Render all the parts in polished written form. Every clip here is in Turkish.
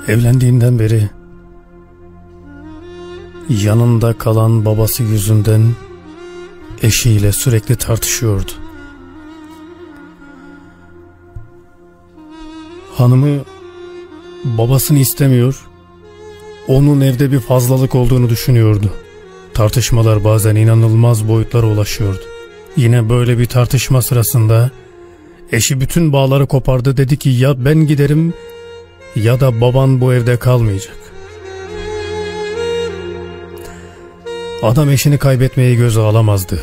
Evlendiğinden beri yanında kalan babası yüzünden eşiyle sürekli tartışıyordu. Hanımı babasını istemiyor, onun evde bir fazlalık olduğunu düşünüyordu. Tartışmalar bazen inanılmaz boyutlara ulaşıyordu. Yine böyle bir tartışma sırasında eşi bütün bağları kopardı, dedi ki ya ben giderim ya da baban bu evde kalmayacak. Adam eşini kaybetmeyi göze alamazdı.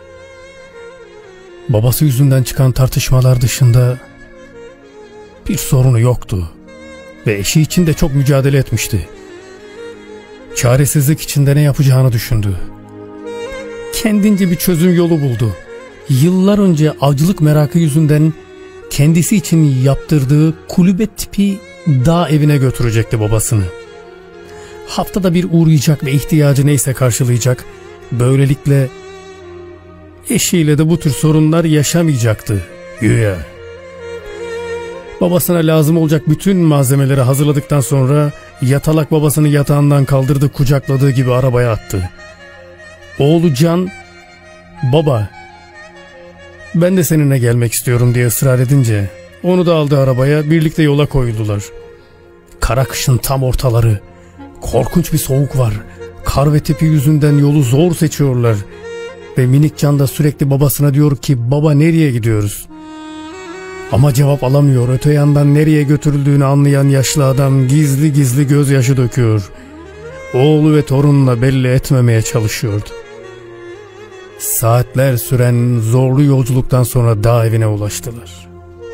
Babası yüzünden çıkan tartışmalar dışında bir sorunu yoktu ve eşi için de çok mücadele etmişti. Çaresizlik içinde ne yapacağını düşündü. Kendince bir çözüm yolu buldu. Yıllar önce avcılık merakı yüzünden kendisi için yaptırdığı kulübe tipi dağ evine götürecekti babasını. Haftada bir uğrayacak ve ihtiyacı neyse karşılayacak. Böylelikle eşiyle de bu tür sorunlar yaşamayacaktı. Güya. Babasına lazım olacak bütün malzemeleri hazırladıktan sonra yatalak babasını yatağından kaldırdı, kucakladığı gibi arabaya attı. Oğlu Can, baba ben de seninle gelmek istiyorum diye ısrar edince onu da aldı arabaya, birlikte yola koyuldular. Kara kışın tam ortaları, korkunç bir soğuk var. Kar ve tipi yüzünden yolu zor seçiyorlar. Ve minik Can da sürekli babasına diyor ki baba nereye gidiyoruz? Ama cevap alamıyor. Öte yandan nereye götürüldüğünü anlayan yaşlı adam gizli gizli gözyaşı döküyor. Oğlu ve torunla belli etmemeye çalışıyordu. Saatler süren zorlu yolculuktan sonra dağ evine ulaştılar.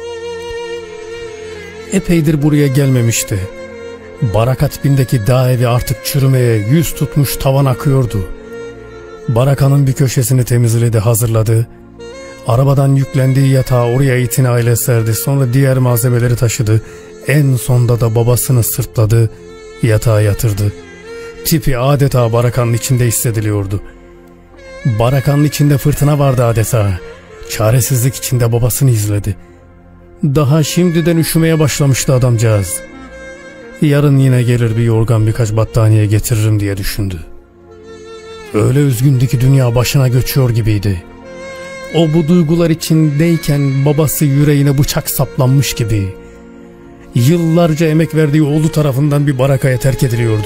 Epeydir buraya gelmemişti. Baraka tipindeki dağ evi artık çürümeye yüz tutmuş, tavan akıyordu. Barakanın bir köşesini temizledi, hazırladı. Arabadan yüklendiği yatağı oraya itinayla serdi. Sonra diğer malzemeleri taşıdı. En sonda da babasını sırtladı, yatağa yatırdı. Tipi adeta barakanın içinde hissediliyordu. Barakanın içinde fırtına vardı adeta. Çaresizlik içinde babasını izledi. Daha şimdiden üşümeye başlamıştı adamcağız. Yarın yine gelir bir yorgan, birkaç battaniye getiririm diye düşündü. Öyle üzgündü ki dünya başına göçüyor gibiydi. O bu duygular içindeyken babası yüreğine bıçak saplanmış gibi. Yıllarca emek verdiği oğlu tarafından bir barakaya terk ediliyordu.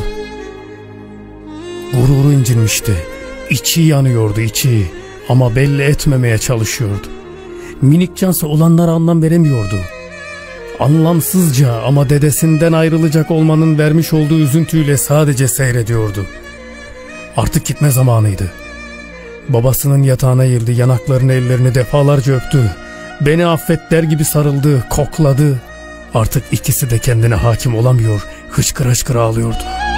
Gururu incinmişti. İçi yanıyordu, içi. Ama belli etmemeye çalışıyordu. Minik Cansa olanlara anlam veremiyordu. Anlamsızca ama dedesinden ayrılacak olmanın vermiş olduğu üzüntüyle sadece seyrediyordu. Artık gitme zamanıydı. Babasının yatağına eğildi, yanaklarını, ellerini defalarca öptü. Beni affet der gibi sarıldı, kokladı. Artık ikisi de kendine hakim olamıyor, hıçkıra hıçkıra ağlıyordu.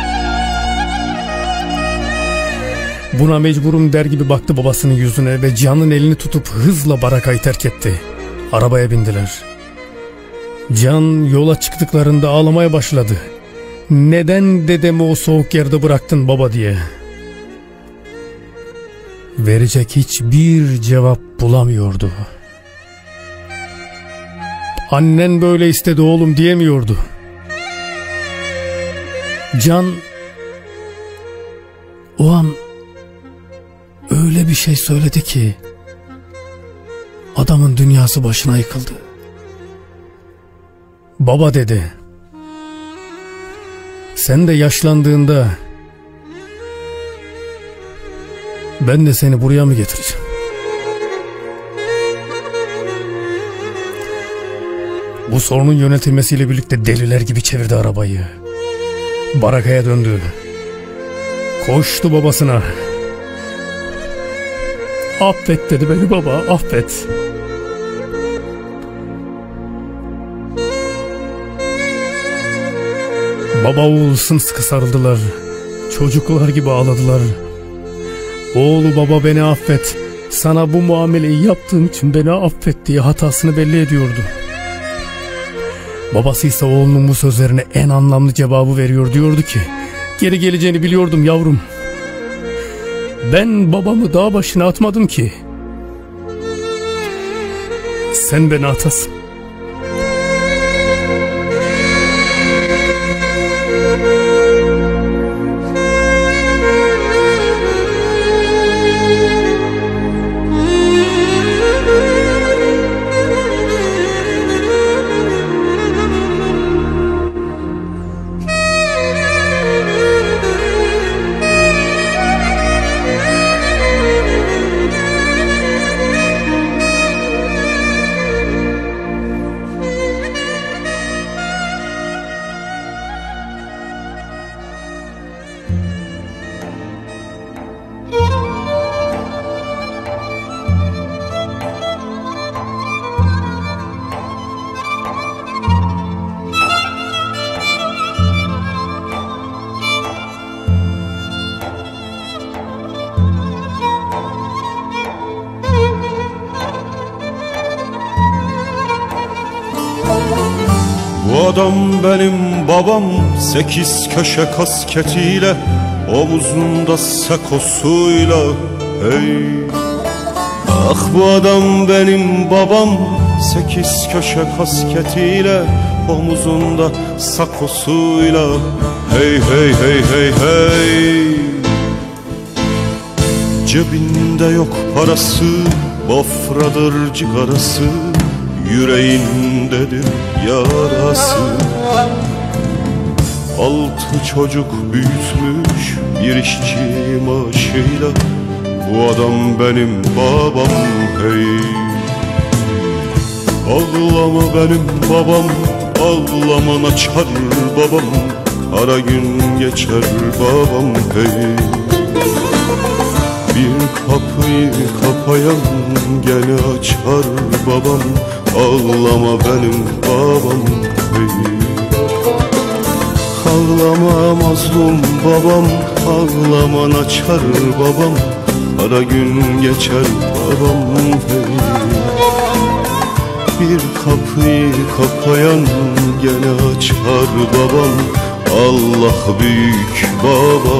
Buna mecburum der gibi baktı babasının yüzüne ve Can'ın elini tutup hızla barakayı terk etti. Arabaya bindiler. Can yola çıktıklarında ağlamaya başladı. Neden dedemi o soğuk yerde bıraktın baba diye. Verecek hiçbir cevap bulamıyordu. Annen böyle istedi oğlum diyemiyordu. Can o an öyle bir şey söyledi ki adamın dünyası başına yıkıldı. Baba dedi, sen de yaşlandığında ben de seni buraya mı getireceğim? Bu sorunun yönetilmesiyle birlikte deliler gibi çevirdi arabayı. Barakaya döndü. Koştu babasına. Affet dedi beni baba, affet. Baba oğul sımsıkı sarıldılar. Çocuklar gibi ağladılar. Oğlu baba beni affet, sana bu muameleyi yaptığım için beni affet diye hatasını belli ediyordu. Babası ise oğlunun bu sözlerine en anlamlı cevabı veriyor, diyordu ki geri geleceğini biliyordum yavrum. Ben babamı dağ başına atmadım ki. Sen beni atasın. adam benim babam, 8 köşe kasketiyle, omuzunda sakosuyla. Hey, ah bu adam benim babam, 8 köşe kasketiyle, omuzunda sakosuyla. Hey hey hey hey hey. Cebinde yok parası, bafradır cigarası, yüreğindedir yarası. 6 çocuk büyütmüş bir işçi maaşıyla, bu adam benim babam. Hey, ağlama benim babam, ağlama açar babam, kara gün geçer babam. Hey, bir kapıyı kapayan gene açar babam, ağlama benim babam. Hey, ağlama mazlum babam, ağlama açar babam, kara gün geçer babam. Hey, bir kapıyı kapayan gene açar babam, Allah büyük babam.